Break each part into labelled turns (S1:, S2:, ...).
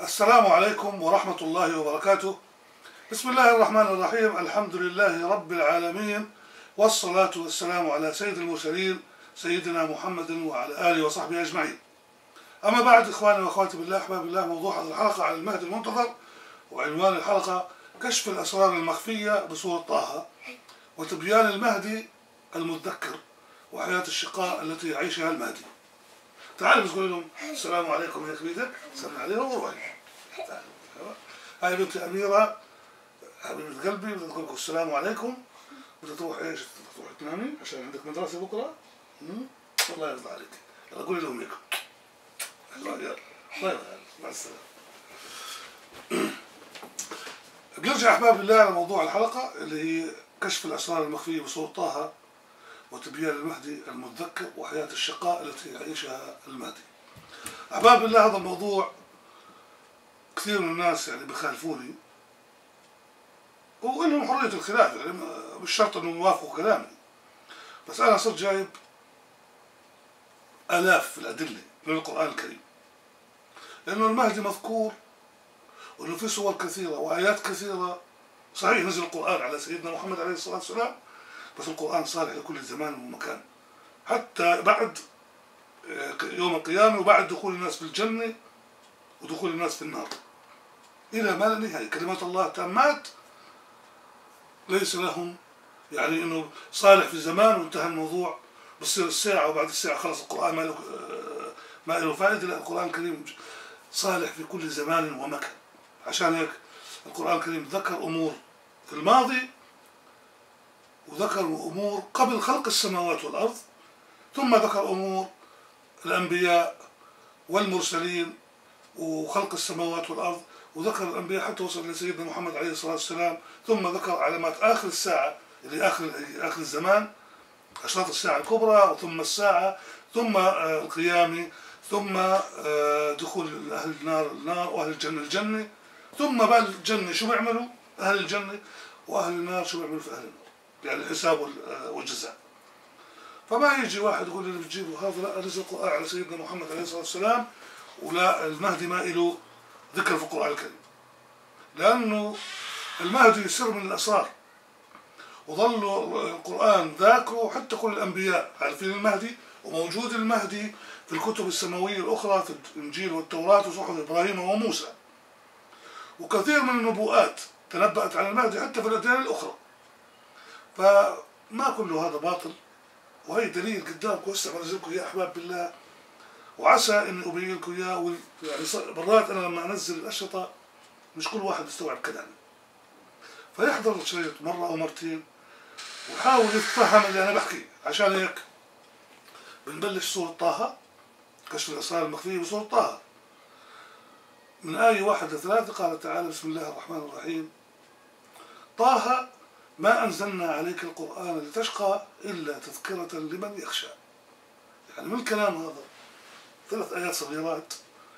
S1: السلام عليكم ورحمة الله وبركاته. بسم الله الرحمن الرحيم. الحمد لله رب العالمين، والصلاة والسلام على سيد المرسلين سيدنا محمد وعلى آله وصحبه أجمعين. أما بعد، إخواني وأخواتي بالله، أحباب الله، موضوع هذه الحلقة عن المهدي المنتظر، وعنوان الحلقة كشف الأسرار المخفية بسورة طه، وتبيان المهدي المذكر، وحياة الشقاء التي يعيشها المهدي. تعالوا بتقول لهم السلام عليكم يا كبيرتك، سلم عليهم وروحي. هاي بنتي أميرة حبيبة قلبي، بدها تقول لكم السلام عليكم. بدها تروح ايش؟ تروح تنامي عشان عندك مدرسة بكرة. الله يرضى عليك. يلا قولي لهم هيك. الله يلا مع السلامة. بنرجع أحباب الله على موضوع الحلقة اللي هي كشف الأسرار المخفية بسورة طه، وتبيان المهدي المذكر، وحياة الشقاء التي يعيشها المهدي. أحباب الله، هذا الموضوع كثير من الناس يعني بخالفوني، وإنهم حرية الخلاف، يعني مش شرط إنهم يوافقوا كلامي، بس أنا صرت جايب آلاف الأدلة من القرآن الكريم، لأنه المهدي مذكور، وإنه في صور كثيرة وآيات كثيرة. صحيح نزل القرآن على سيدنا محمد عليه الصلاة والسلام، بس القرآن صالح لكل زمان ومكان، حتى بعد يوم القيامة، وبعد دخول الناس في الجنة ودخول الناس في النار إلى ما لا نهاية. كلمات الله تامات، ليس لهم يعني إنه صالح في زمان وانتهى الموضوع، بصير الساعة وبعد الساعة خلص القرآن ما له فائدة. لا، القرآن الكريم صالح في كل زمان ومكان. عشان هيك القرآن الكريم ذكر أمور في الماضي، وذكر أمور قبل خلق السماوات والأرض، ثم ذكر أمور الأنبياء والمرسلين وخلق السماوات والأرض، وذكر الأنبياء حتى وصل لسيدنا محمد عليه الصلاة والسلام، ثم ذكر علامات آخر الساعة اللي آخر الزمان، أشراط الساعة الكبرى، ثم الساعة، ثم القيامة، ثم دخول أهل النار وأهل الجنة الجنة، ثم بعد الجنة شو بيعملوا أهل الجنة، وأهل النار شو بيعملوا في أهل النار، يعني الحساب والجزاء. فما يجي واحد يقول لي بتجيبوا هذا، لا، نزل القرآن على سيدنا محمد عليه الصلاة والسلام، ولا المهدي ما له ذكر في القرآن الكريم، لأنه المهدي سر من الأسرار، وظل القرآن ذاكره، حتى كل الأنبياء عارفين المهدي، وموجود المهدي في الكتب السماوية الأخرى، في الإنجيل والتوراة وصحف إبراهيم وموسى، وكثير من النبوءات تنبأت عن المهدي حتى في الأديان الأخرى. فما كل هذا باطل، وهي دليل قدامكم هسه بنزلكم يا أحباب بالله، وعسى إني أبين لكم إياه. يعني مرات أنا لما أنزل الأشرطة مش كل واحد يستوعب كلامي، فيحضر الشريط مرة أو مرتين وحاول يتفهم اللي أنا بحكي. عشان هيك بنبلش سورة طه، كشف الأسرار المخفية بسورة طه، من آية 1 ل3. قال تعالى: بسم الله الرحمن الرحيم. طه ما أنزلنا عليك القرآن لتشقى إلا تذكرة لمن يخشى. يعني من الكلام هذا 3 آيات صغيرات.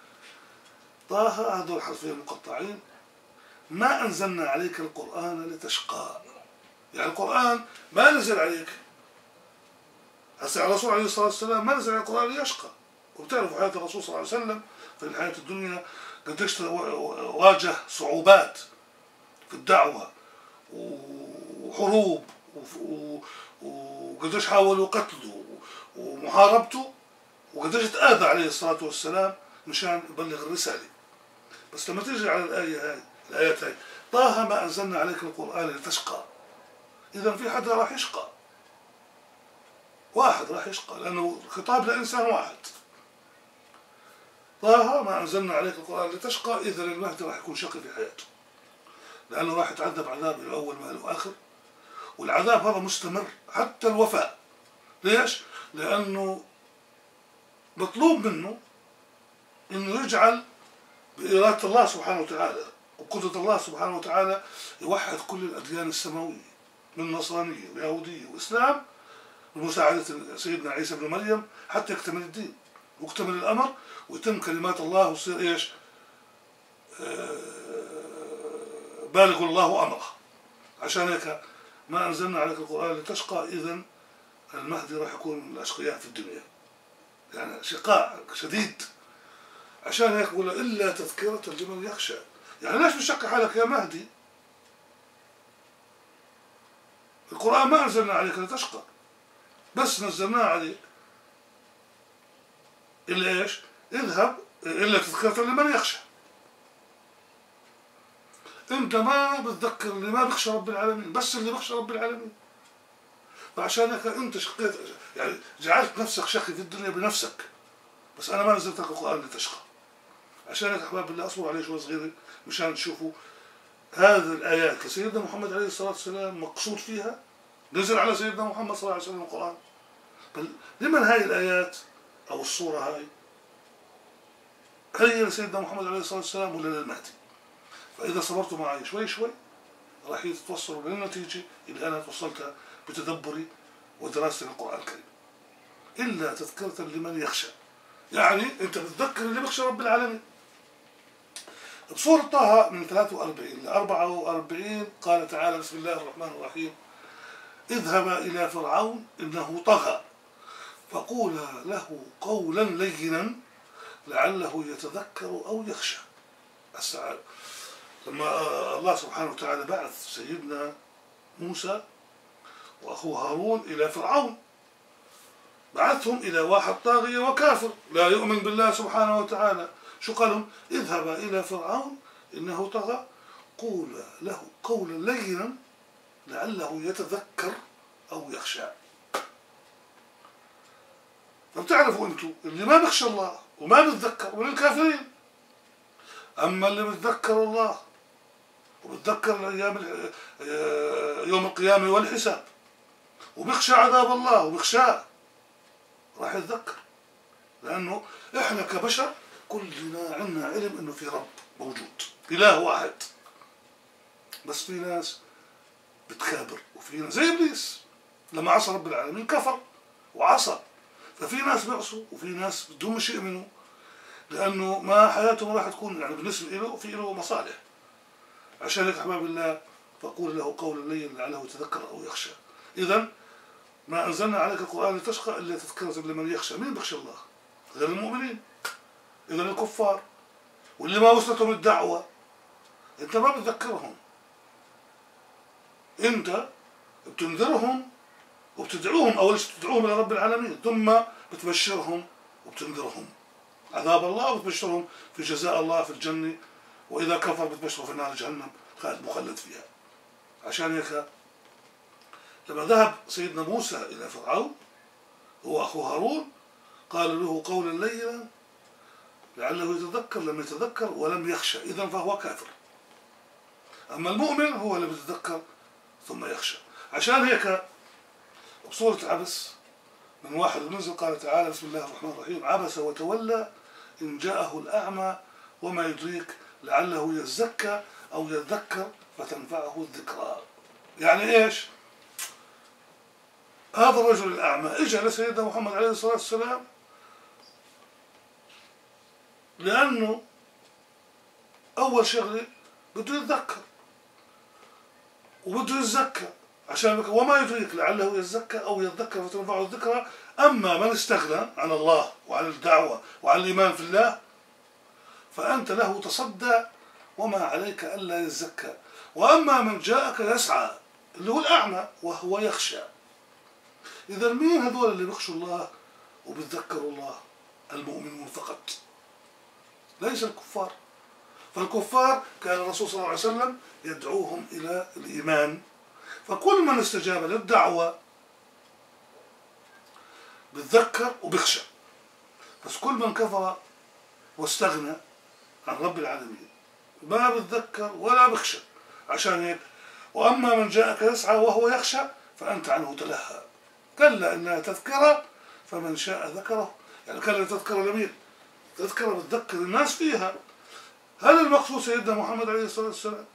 S1: طه هذول حرفين مقطعين. ما أنزلنا عليك القرآن لتشقى، يعني القرآن ما نزل عليك. هسه الرسول عليه الصلاة والسلام ما نزل على القرآن ليشقى، وبتعرفوا حياة الرسول صلى الله عليه وسلم في الحياة الدنيا قديش واجه صعوبات في الدعوة وحروب، وقديش حاولوا قتله ومحاربته، وقديش تآذى عليه الصلاة والسلام مشان يبلغ الرسالة. بس لما تيجي على الآيات هاي، طه ما أنزلنا عليك القرآن لتشقى، إذا في حدا راح يشقى، واحد راح يشقى، لأنه خطاب لإنسان واحد. طه ما أنزلنا عليك القرآن لتشقى، إذا المهدي راح يكون شقي في حياته، لأنه راح يتعذب عذاب إلى أول ما له آخر، والعذاب هذا مستمر حتى الوفاة. ليش؟ لأنه مطلوب منه إنه يجعل بإرادة الله سبحانه وتعالى وقدرة الله سبحانه وتعالى يوحد كل الأديان السماوية، من نصرانية ويهودية وإسلام، بمساعدة سيدنا عيسى بن مريم، حتى يكتمل الدين ويكتمل الأمر ويتم كلمات الله، ويصير إيش؟ بالغ الله أمره. عشان هيك ما أنزلنا عليك القرآن لتشقى، إذا المهدي راح يكون من الأشقياء في الدنيا، يعني شقاء شديد. عشان هيك بقول إلا تذكرة لمن يخشى. يعني ليش بتشقي حالك يا مهدي؟ القرآن ما أنزلنا عليك لتشقى، بس نزلناه عليك إلا إيش؟ اذهب إلا تذكرة لمن يخشى. أنت ما بتذكر اللي ما بيخشى رب العالمين، بس اللي بيخشى رب العالمين. فعشان هيك أنت شقيت، يعني جعلت نفسك شقي في الدنيا بنفسك. بس أنا ما نزلت لك القرآن لتشقى. عشان هيك أحباب بالله أصبروا عليه شوي صغيرة مشان تشوفوا هذه الآيات لسيدنا محمد عليه الصلاة والسلام مقصود فيها، نزل على سيدنا محمد صلى الله عليه وسلم القرآن. بل لمن هاي الآيات أو الصورة هاي؟ هي لسيدنا محمد عليه الصلاة والسلام ولا للمهدي؟ فإذا صبرتوا معي شوي شوي راح تتوصلوا للنتيجة اللي أنا توصلتها بتدبري ودراستي للقرآن الكريم. إلا تذكرة لمن يخشى، يعني أنت بتذكر اللي بيخشى رب العالمين. بسورة طه من 43 ل 44 قال تعالى: بسم الله الرحمن الرحيم: اذهبا إلى فرعون إنه طغى فقولا له قولا لينا لعله يتذكر أو يخشى. لما الله سبحانه وتعالى بعث سيدنا موسى وأخوه هارون إلى فرعون، بعثهم إلى واحد طاغية وكافر لا يؤمن بالله سبحانه وتعالى. شو قالهم؟ اذهبا إلى فرعون إنه طغى قولا له قولا لينا لعله يتذكر أو يخشى. فبتعرفوا أنتم اللي ما بيخشى الله وما بيتذكر من الكافرين. أما اللي بيتذكر الله وبتذكر يوم القيامة والحساب وبيخشى عذاب الله وبيخشاه راح يتذكر. لأنه إحنا كبشر كلنا عندنا علم إنه في رب موجود، إله واحد. بس في ناس بتكابر، وفي ناس زي إبليس لما عصى رب العالمين كفر وعصى. ففي ناس بيعصوا وفي ناس بدهم مش يؤمنوا، لأنه ما حياتهم راح تكون يعني بالنسبة له في له مصالح. عشان هيك أحباب الله فقول له قولا لينا لعله يتذكر أو يخشى. إذا ما أنزلنا عليك القرآن لتشقى إلا تذكرة لمن يخشى. مين بيخشى الله؟ غير المؤمنين. إذا الكفار واللي ما وصلتهم الدعوة أنت ما بتذكرهم، أنت بتنذرهم وبتدعوهم. أول شيء بتدعوهم إلى رب العالمين، ثم بتبشرهم وبتنذرهم عذاب الله وبتبشرهم في جزاء الله في الجنة، وإذا كفر بتبشره في نار جهنم خالد مخلد فيها. عشان هيك لما ذهب سيدنا موسى إلى فرعون هو أخوه هارون قال له قولا لينا لعله يتذكر، لم يتذكر ولم يخشى، إذن فهو كافر. أما المؤمن هو اللي بيتذكر ثم يخشى. عشان هيك بسورة عبس من 1 وننزل قال تعالى: بسم الله الرحمن الرحيم: عبس وتولى إن جاءه الأعمى وما يدريك لعله يزكى أو يذكر فتنفعه الذكرى. يعني إيش؟ هذا الرجل الأعمى إجا لسيدنا محمد عليه الصلاة والسلام لأنه أول شغلة بده يتذكر وبده يتزكى. عشان وما يدريك لعله يزكى أو يذكر فتنفعه الذكرى. أما من استغنى عن الله وعن الدعوة وعن الإيمان في الله فأنت له تصدى وما عليك ألا يزكى. وأما من جاءك يسعى اللي هو الأعمى وهو يخشى. إذا مين هذول اللي بيخشوا الله وبيتذكروا الله؟ المؤمنون فقط، ليس الكفار. فالكفار كان الرسول صلى الله عليه وسلم يدعوهم إلى الإيمان، فكل من استجاب للدعوة بتذكر وبخشى. بس كل من كفر واستغنى عن رب العالمين ما بتذكر ولا بخشى. عشان هيك وأما من جاءك يسعى وهو يخشى فأنت عنه تلهى. كلا إنها تذكرة فمن شاء ذكره. يعني كلا تذكرة لمين؟ تذكرة بتذكر الناس فيها. هل المقصود سيدنا محمد عليه الصلاة والسلام؟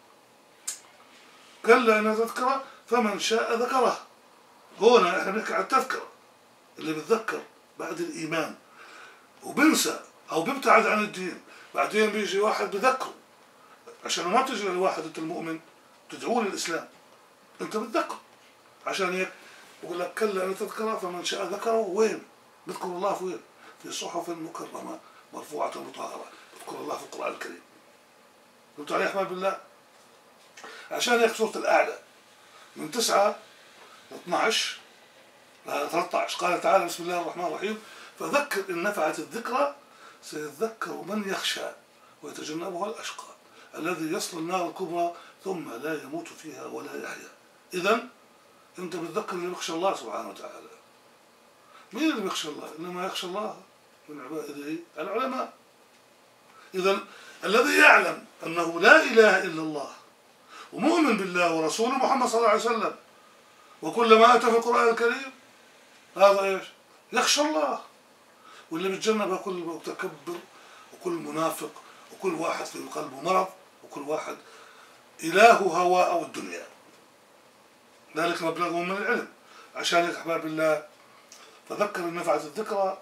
S1: كلا إنها تذكرة فمن شاء ذكره. هنا احنا بنحكي عن التذكرة اللي بتذكر بعد الإيمان وبنسى أو بيبتعد عن الدين، بعدين بيجي واحد بذكره. عشان ما تجي للواحد أنت المؤمن تدعوه للإسلام، أنت بتذكر. عشان هيك بقول لك كلا إنها تذكرة فمن شاء ذكره. وين؟ بذكر الله في وين؟ في صحف مكرمة مرفوعة مطهرة. اذكر الله في القرآن الكريم. قلت عليه أحباب بالله عشان هيك سورة الأعلى من 9 ل 12 ل 13 قال تعالى: بسم الله الرحمن الرحيم: فذكر إن نفعت الذكرى سيذكر من يخشى ويتجنبها الأشقى الذي يصل النار الكبرى ثم لا يموت فيها ولا يحيا. إذن أنت بتذكر اللي بيخشى الله سبحانه وتعالى. مين اللي بيخشى الله؟ إنما يخشى الله من عباده العلماء. إذن الذي يعلم أنه لا إله إلا الله ومؤمن بالله ورسوله محمد صلى الله عليه وسلم وكل ما أتى في القرآن الكريم هذا إيش؟ يخشى الله. واللي بيتجنبها كل متكبر وكل منافق وكل واحد في قلبه مرض وكل واحد إله هوى أو الدنيا. ذلك مبلغهم من العلم. عشان هيك أحباب الله فذكر إن نفعت الذكرى.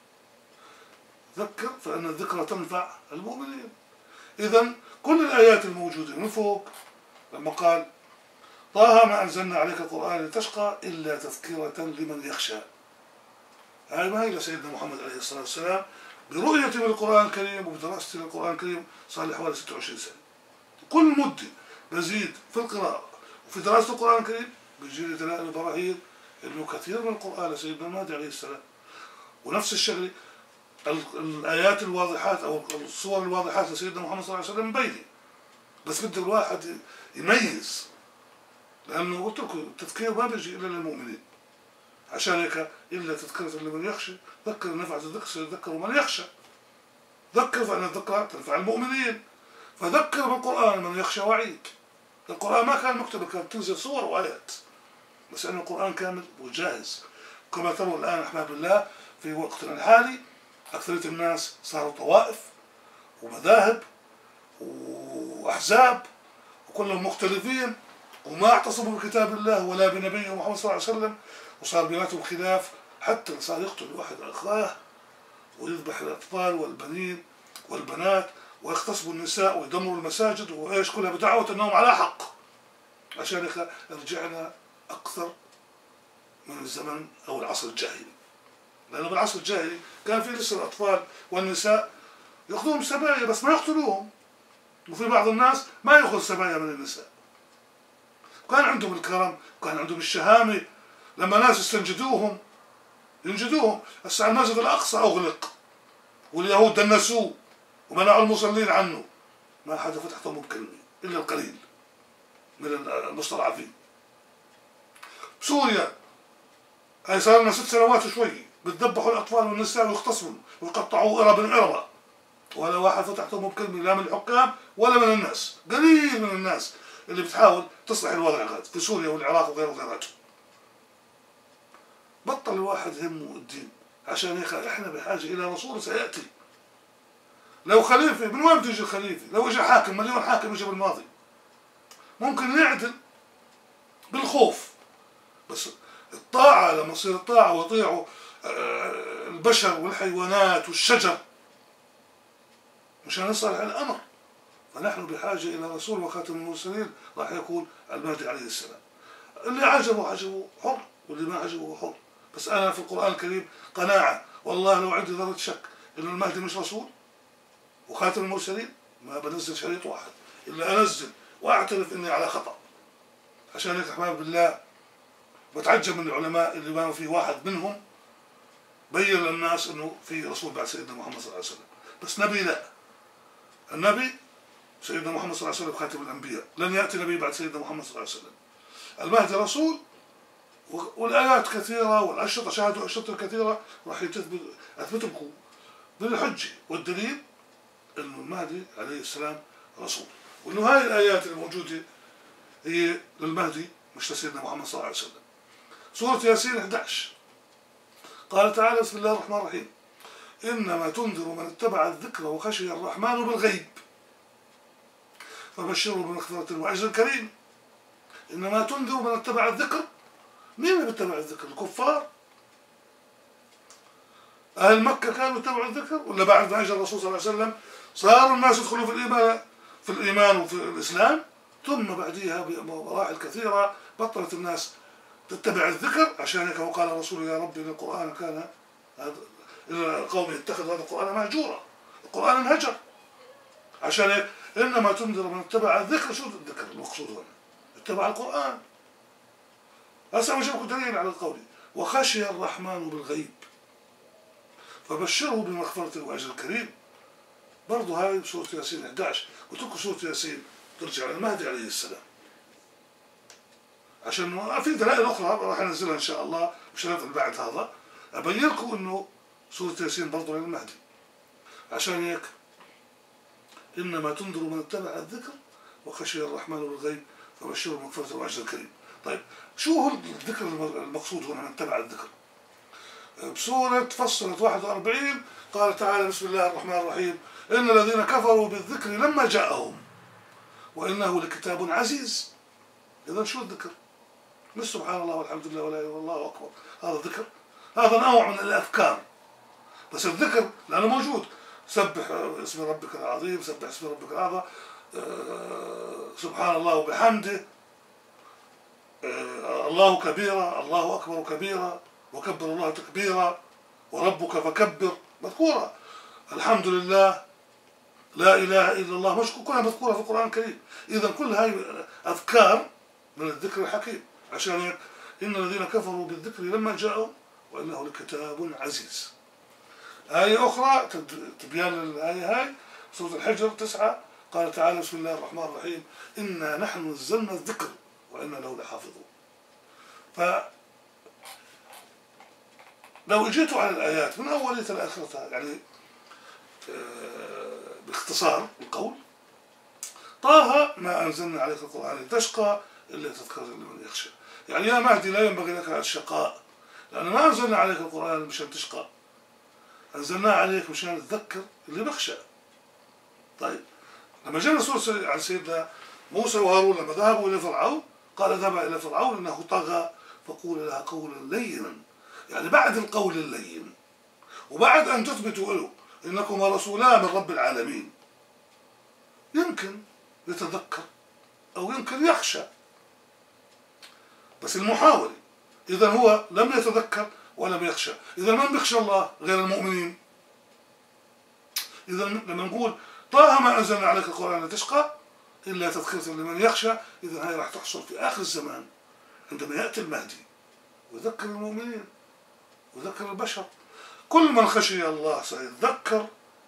S1: ذكر فإن الذكرى تنفع المؤمنين. إذن كل الآيات الموجودة من فوق لما قال: طه ما أنزلنا عليك القرآن لتشقى إلا تذكرة لمن يخشى. هاي ما هي لسيدنا محمد عليه الصلاة والسلام برؤيته للقرآن الكريم وبدراسته للقرآن الكريم صار لي حوالي 26 سنة. كل مدة بزيد في القراءة وفي دراسة القرآن الكريم بيجي لي دلائل وبراهين إنه كثير من القرآن لسيدنا المهدي عليه السلام. ونفس الشغلة الآيات الواضحات أو الصور الواضحات لسيدنا محمد صلى الله عليه وسلم مبينة، بس بده الواحد يميز، لأنه قلت لكم التذكير ما بيجي إلا للمؤمنين. عشان هيك إلا تذكرة لمن يخشى ذكر نفعت الذكر سيذكر من يخشى. ذكر فإن الذكرى تنفع المؤمنين. فذكر بالقرآن من يخشى وعيد. القرآن ما كان مكتوب، كانت تنزل صور وآيات، بس أن القرآن كامل وجاهز. كما تروا الآن أحباب الله في وقتنا الحالي أكثرية الناس صاروا طوائف ومذاهب وأحزاب وكلهم مختلفين وما اعتصموا بكتاب الله ولا بنبيه محمد صلى الله عليه وسلم، وصار بيناتهم خلاف حتى صار يقتل واحد أخاه ويذبح الأطفال والبنين والبنات ويغتصبوا النساء ويدمروا المساجد وإيش كلها بدعوة أنهم على حق. عشان هيك رجعنا أكثر من الزمن أو العصر الجاهلي، لأنه بالعصر الجاهلي كان في لسه الأطفال والنساء يأخذوهم سبايا بس ما يقتلوهم، وفي بعض الناس ما يأخذ سبايا من النساء. كان عندهم الكرم، كان عندهم الشهامة، لما ناس يستنجدوهم ينجدوهم. هسه المسجد الأقصى أغلق واليهود دنسوه ومنعوا المصلين عنه، ما حدا فتح فمه بكلمة إلا القليل من المستضعفين. بسوريا هاي صار لنا 6 سنوات وشوي بتذبحوا الأطفال والنساء ويغتصبوا ويقطعوا إربا إربا، ولا واحد فتح فمه بكلمة لا من الحكام ولا من الناس. قليل من الناس اللي بتحاول تصلح الوضع هذا في سوريا والعراق وغيراتهم. بطل الواحد همه الدين. عشان هيك احنا بحاجة إلى رسول سيأتي. لو خليفة من وين بده يجي الخليفة؟ لو اجى حاكم، مليون حاكم اجى بالماضي ممكن يعدل بالخوف، بس الطاعة لما تصير الطاعة ويطيعوا البشر والحيوانات والشجر مشان يصلح الأمر. فنحن بحاجة إلى رسول وخاتم المرسلين راح يكون المهدي عليه السلام. اللي عجبه حر واللي ما عجبه حر. بس أنا في القرآن الكريم قناعة والله لو عندي ذرة شك إنه المهدي مش رسول وخاتم المرسلين ما بنزل شريط واحد إلا أنزل وأعترف إني على خطأ. عشان هيك أحباب بالله بتعجب من العلماء اللي ما في واحد منهم بين للناس إنه في رسول بعد سيدنا محمد صلى الله عليه وسلم. بس نبي لا، النبي سيدنا محمد صلى الله عليه وسلم خاتم الأنبياء، لن يأتي نبي بعد سيدنا محمد صلى الله عليه وسلم. المهدي رسول، والآيات كثيرة والأشرطة شاهدوا أشرطة كثيرة راح أثبت لكم بالحجة والدليل إنه المهدي عليه السلام رسول، وإنه هاي الآيات الموجودة هي للمهدي مش لسيدنا محمد صلى الله عليه وسلم. سورة ياسين 11 قال تعالى: بسم الله الرحمن الرحيم: إنما تنذر من اتبع الذكر وخشي الرحمن بالغيب فبشره بمغفرة وأجر كريم. إنما تنذر من اتبع الذكر. مين اللي بيتبع الذكر؟ الكفار؟ أهل مكة كانوا يتبعوا الذكر؟ ولا بعد ما أجى الرسول صلى الله عليه وسلم صاروا الناس يدخلوا في الإيمان وفي الإسلام؟ ثم بعديها بمراحل كثيرة بطلت الناس تتبع الذكر. عشان هيك وقال الرسول: يا ربي إن القرآن كان إن قومي اتخذوا هذا القرآن مهجورا. القرآن انهجر. عشان هيك إنما تنذر من اتبع الذكر. شو الذكر المقصود هنا؟ اتبع القرآن. هسه بجيب دليل على القول وخشي الرحمن بالغيب فبشره بمغفرة وأجر كريم. برضه هاي بسورة ياسين 11. قلت لكم سورة ياسين ترجع للمهدي عليه السلام، عشان في دلائل أخرى راح أنزلها إن شاء الله مش بعد هذا أبين لكم إنه سورة ياسين برضه للمهدي. عشان هيك إنما تنذر من اتبع الذكر وخشي الرحمن بالغيب فبشره بمغفرة وأجر كريم. طيب شو هو الذكر المقصود هنا من اتبع الذكر؟ بسورة فصلت 41 قال تعالى بسم الله الرحمن الرحيم إن الذين كفروا بالذكر لما جاءهم وإنه لكتاب عزيز. إذن شو الذكر؟ مش سبحان الله والحمد لله ولا إله إلا الله أكبر، هذا ذكر؟ هذا نوع من الأفكار. بس الذكر لأنه موجود، سبح اسم ربك العظيم، سبح اسم ربك الأعظم، سبحان الله وبحمده، الله كبيرا، الله أكبر كبيرا، وكبر الله تكبيرا، وربك فكبر، مذكورة. الحمد لله، لا إله إلا الله، مش كلها مذكورة في القرآن الكريم. إذا كل هاي أذكار من الذكر الحكيم. عشان هيك إن الذين كفروا بالذكر لما جاءوا وإنه لكتاب عزيز. آية أخرى تبيان الآية هاي سورة الحجر 9 قال تعالى بسم الله الرحمن الرحيم إنا نحن نزلنا الذكر وإنا له لحافظون. لو اجيتوا على الآيات من أولها لآخرتها يعني باختصار القول طه ما أنزلنا عليك القرآن لتشقى إلا تذكرة لمن يخشى. يعني يا مهدي لا ينبغي لك الشقاء، لأن ما أنزلنا عليك القرآن مشان تشقى، أنزلناه عليك مشان تذكر اللي بخشى. طيب لما جاء الرسول عن سيدنا موسى وهارون لما ذهبوا إلى فرعون قال اذهب إلى فرعون إنه طغى فقول لها قولا لينا. يعني بعد القول اللين وبعد أن تثبتوا له إنكما رسولان من رب العالمين يمكن يتذكر أو يمكن يخشى، بس المحاولة. إذا هو لم يتذكر ولم يخشى، إذا من بيخشى الله غير المؤمنين؟ إذا لما نقول طه ما أنزلنا عليك القرآن لتشقى إلا تذكرة لمن يخشى، إذا هاي راح تحصل في آخر الزمان عندما يأتي المهدي ويذكر المؤمنين ويذكر البشر. كل من خشي الله سيتذكر،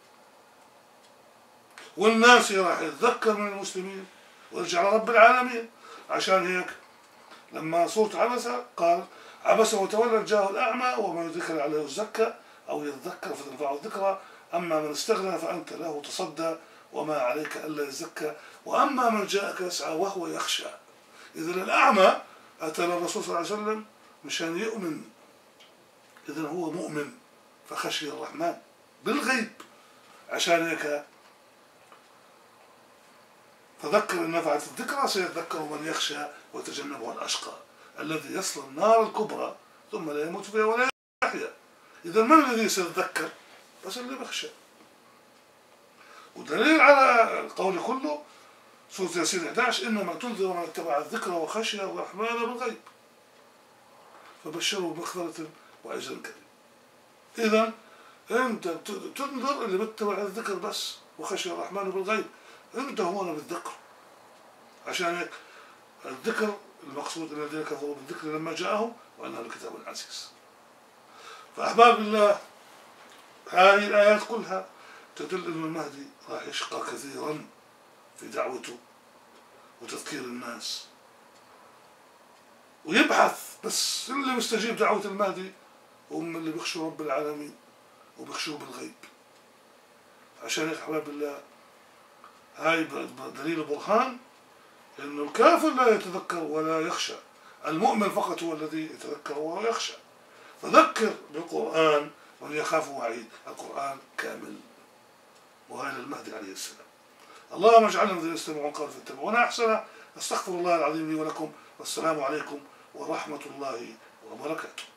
S1: والناس راح يتذكر من المسلمين ويرجع لرب العالمين. عشان هيك لما سورة عبسة قال عبس وتولى جاءه الأعمى وما يدرك عليه الزكى أو يذكر فتنفعه الذكرى أما من استغنى فأنت له تصدى وما عليك ألا يزكى وأما من جاءك يسعى وهو يخشى. إذا الأعمى أتى للرسول صلى الله عليه وسلم مشان يؤمن، إذا هو مؤمن فخشي الرحمن بالغيب. عشان هيك فذكر إن نفعت الذكرى سيذكر من يخشى ويتجنبها الأشقى الذي يصل النار الكبرى ثم لا يموت فيها ولا يحيا. إذا من الذي سيذكر؟ بس اللي بخشى. ودليل على القول كله سورة ياسين 11 إنما تنذر من اتبع الذكر وخشي الرحمن بالغيب فبشره بمغفرة وأجر كريم. إذا أنت تنذر اللي بتبع الذكر بس وخشي الرحمن بالغيب، أنت هون بالذكر. عشان هيك الذكر المقصود الذين كفروا بالذكر لما جاءهم وأنه لكتاب عزيز. فأحباب الله هذه الآيات كلها تدل أن المهدي راح يشقى كثيرا في دعوته وتذكير الناس ويبحث، بس اللي مستجيب دعوة المهدي هم اللي بيخشوا رب العالمين وبيخشوا بالغيب. عشان هيك أحباب الله هاي دليل برهان إنه الكافر لا يتذكر ولا يخشى، المؤمن فقط هو الذي يتذكر ويخشى. فذكر بالقرآن ومن يخاف وعيد، القرآن كامل وهذا المهدي عليه السلام. اللهم اجعلنا من الذين يستمعون القول فيتبعون أحسنه. استغفر الله العظيم لي ولكم، والسلام عليكم ورحمة الله وبركاته.